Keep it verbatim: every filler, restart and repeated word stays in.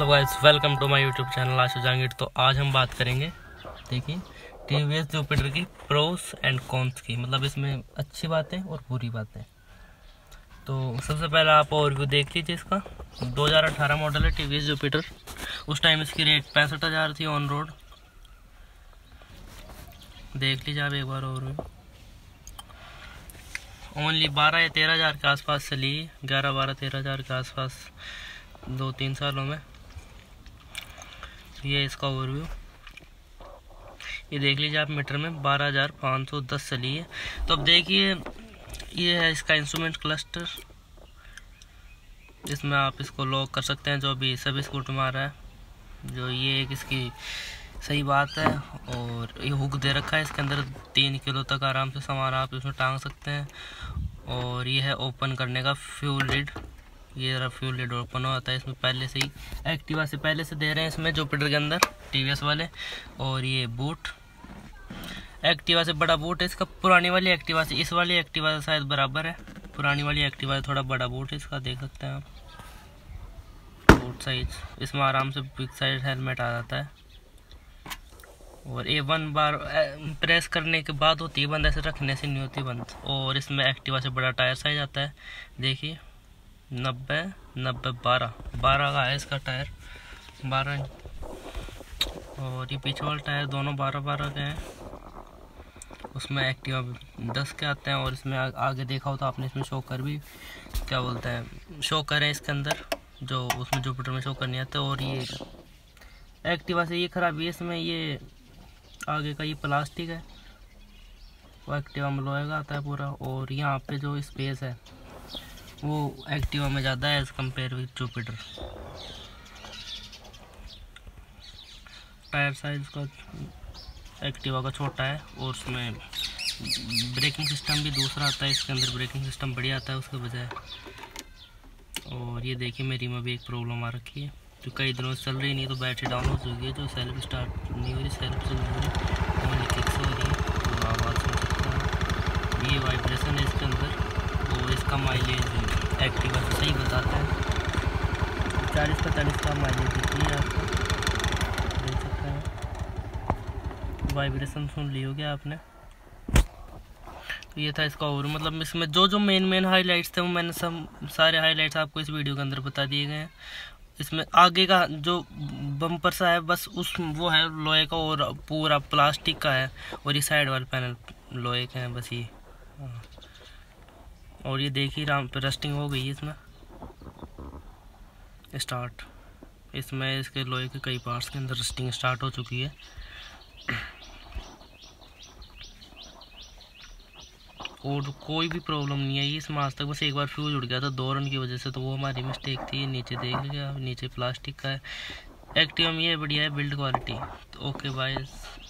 Hello guys, welcome to my YouTube channel Ashu Jahangir. तो आज हम बात करेंगे, देखिए, टीवीएस जुपिटर की प्रोस एंड कॉन्स की, मतलब इसमें अच्छी बातें और बुरी बातें। तो सबसे पहले आप ओवरव्यू देख लीजिए इसका। दो हज़ार अठारह मॉडल है टीवीएस जुपिटर। उस टाइम इसकी रेट पैंसठ हज़ार थी ऑन रोड। देख लीजिए आप एक बार ओवरव्यू। ओनली बारह या तेरह हज़ार के आसपास चली, ग्यारह बारह तेरह हज़ार के आसपास दो तीन सालों में। ये इसका ओवरव्यू, ये देख लीजिए आप मीटर में बारह हज़ार पाँच सौ दस चली है। तो अब देखिए, ये है इसका इंस्ट्रूमेंट क्लस्टर। इसमें आप इसको लॉक कर सकते हैं, जो भी सभी स्कूटर में आ रहा है। जो ये एक इसकी सही बात है। और ये हुक दे रखा है, इसके अंदर तीन किलो तक आराम से सामान आप इसमें टांग सकते हैं। और ये है ओपन करने का फ्यूल लिड। ये रहा फ्यूल लिड, ओपन होता है इसमें पहले से ही। एक्टिवा से पहले से दे रहे हैं इसमें जुपिटर के अंदर टीवीएस वाले। और ये बूट एक्टिवा से बड़ा बूट है इसका। पुरानी वाली एक्टिवा से, इस वाली एक्टिवा से शायद बराबर है। पुरानी वाली एक्टिवा से थोड़ा बड़ा बूट है इसका, देख सकते हैं आप। बूट साइज इसमें आराम से बिग साइज हेलमेट आ जाता है। और ये वन बार प्रेस करने के बाद होती है बंद, ऐसे रखने से नहीं होती बंद। और इसमें एक्टिवा से बड़ा टायर साइज आता है, देखिए नब्बे नब्बे बारह बारह का है इसका टायर, बारह। और ये पीछे वाला टायर दोनों बारह बारह के हैं। उसमें एक्टिवा दस के आते हैं। और इसमें आ, आगे देखा हो तो आपने, इसमें शॉकर भी, क्या बोलते हैं, शॉकर है इसके अंदर, जो उसमें जुपिटर में शॉकर नहीं आता। और ये एक्टिवा से ये खराबी है, इसमें ये आगे का ये प्लास्टिक है, वो एक्टिवा में लोहे का आता है पूरा। और यहाँ पे जो स्पेस है वो एक्टिवा में ज़्यादा है as compare with Jupiter. Tyre size का एक्टिवा का छोटा है। और उसमें ब्रेकिंग सिस्टम भी दूसरा आता है, इसके अंदर ब्रेकिंग सिस्टम बढ़िया आता है उसके बजाय। और ये देखिए, मेरी में भी एक प्रॉब्लम आ रखी है जो कई दिनों से चल रही नहीं, तो बैटरी डाउन हो चुकी है, जो सेल्फ स्टार्ट नहीं हो रही, सेल्फ से नहीं हो रही, ओनली किक से हो रही है। तो आवाज़ सुन सकते हैं, ये वाइब्रेशन है इसके अंदर। और इसका माइलेज एक्टिवा से सही बताता है, चालीस पैंतालीस का माइलेज देती है आपको, देख सकते हैं। वाइब्रेशन सुन ली होगी आपने। तो ये था इसका। और मतलब इसमें जो जो मेन मेन हाइलाइट्स थे वो मैंने सब सारे हाइलाइट्स आपको इस वीडियो के अंदर बता दिए गए हैं। इसमें आगे का जो बम्पर सा है बस उस वो है लोहे का, और पूरा प्लास्टिक का है। और ये साइड वाले पैनल लोहे के हैं बस ये। और ये देखिए राम पे रस्टिंग हो गई है इसमें स्टार्ट। इसमें इसके लोहे के कई पार्ट्स के अंदर रस्टिंग स्टार्ट हो चुकी है। और कोई भी प्रॉब्लम नहीं आई इसमें आज तक। बस एक बार फ्यूज उड़ गया था दो रन की वजह से, तो वो हमारी मिस्टेक थी। नीचे देख लिया, नीचे प्लास्टिक का है। एक्टिवा में ये बढ़िया है बिल्ड क्वालिटी। तो ओके बाय।